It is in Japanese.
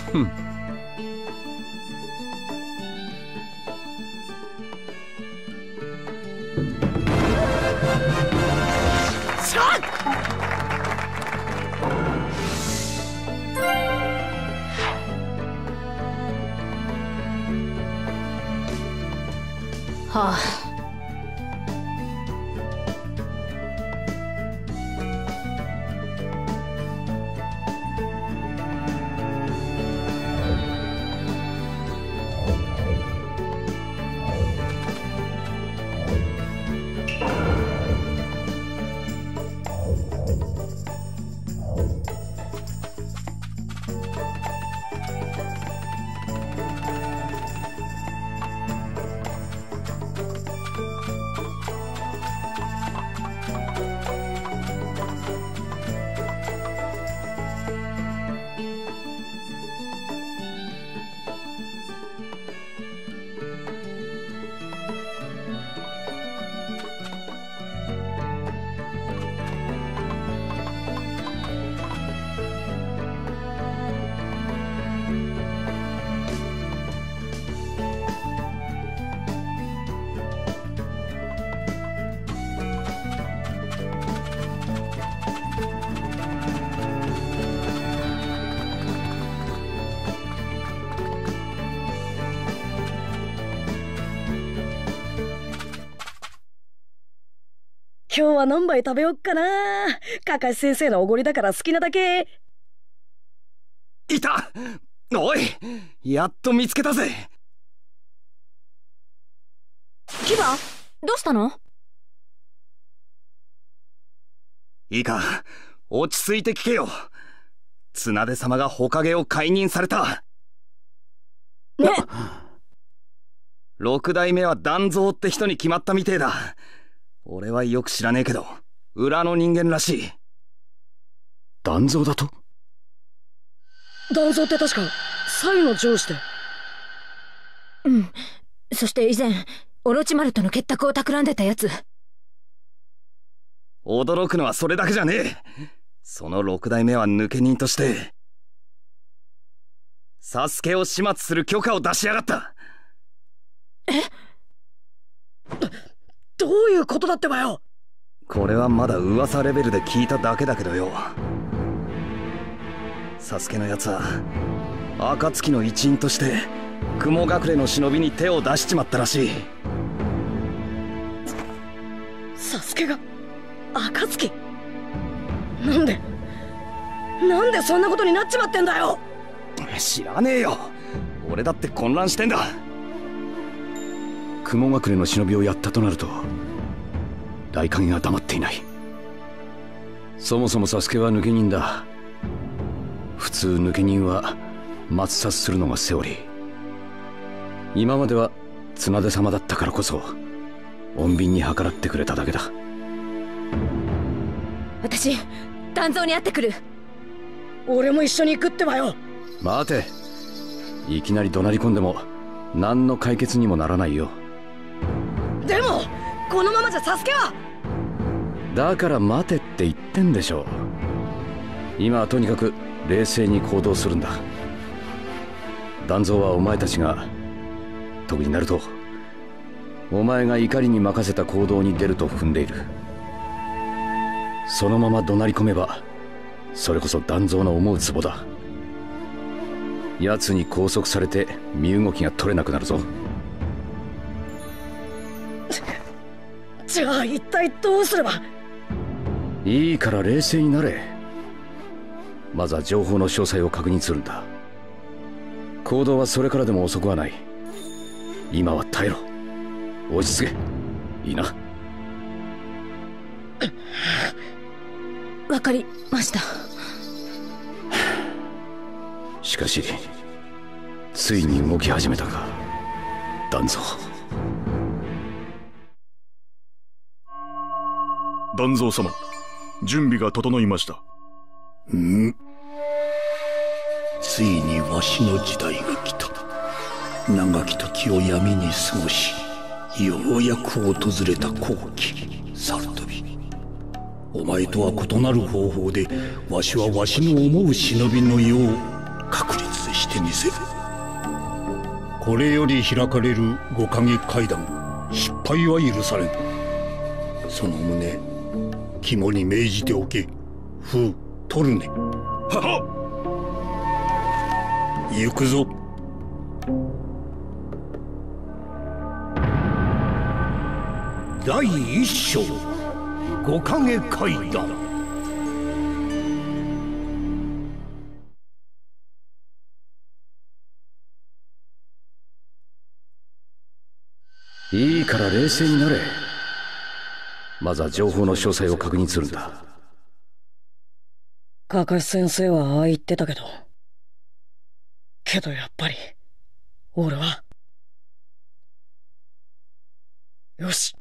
ふん。 はあ。 今日は何杯食べよっかな。かかし先生のおごりだから好きなだけ。 いた！おい、やっと見つけたぜ。 キバ、どうしたの？ いいか、落ち着いて聞けよ。綱手様が火影を解任された。 ね。 六代目は団蔵って人に決まったみてえだ。俺はよく知らねえけど、裏の人間らしい。 団蔵だと？ 団蔵って確かサイの上司で。 うん。そして以前オロチマルとの結託を企んでたやつ。 驚くのはそれだけじゃねえ。その六代目は抜け人としてサスケを始末する許可を出しやがった。 え？どういうことだってばよ。 これはまだ噂レベルで聞いただけだけどよ。サスケのやつは暁の一員として雲隠れの忍びに手を出しちまったらしい。 サスケが暁？なんでそんなことになっちまってんだよ。 知らねえよ。俺だって混乱してんだ。 雲隠れの忍びをやったとなると大影が黙っていない。そもそもサスケは抜け人だ。普通抜け人は抹殺するのがセオリー。今までは綱手様だったからこそ穏便に計らってくれただけだ。 私団蔵に会ってくる。 俺も一緒に行くってばよ。 待て、いきなり怒鳴り込んでも何の解決にもならないよ。 でもこのままじゃサスケは。 だから待てって言ってんでしょ。今はとにかく冷静に行動するんだ。団蔵はお前たちが、特になるとお前が怒りに任せた行動に出ると踏んでいる。そのまま怒鳴り込めばそれこそ団蔵の思うツボだ。奴に拘束されて身動きが取れなくなるぞ。 じゃあ一体どうすれば。 いいから冷静になれ。まずは情報の詳細を確認するんだ。行動はそれからでも遅くはない。今は耐えろ。落ち着け。いいな。 わかりました。 しかしついに動き始めたか、団蔵。 団蔵様、準備が整いました。 ついにわしの時代が来た。長き時を闇に過ごし、ようやく訪れた好機、サルトビ。お前とは異なる方法でわしはわしの思う忍びの世を確立ししてみせる。これより開かれる五影階段、失敗は許されん。その旨肝に銘じておけ。風トルネ。 ははっ。行くぞ。第一章、五影階段。 いいから冷静になれ。まずは情報の詳細を確認するんだ。 カカシ先生はああ言ってたけどやっぱり俺はよし、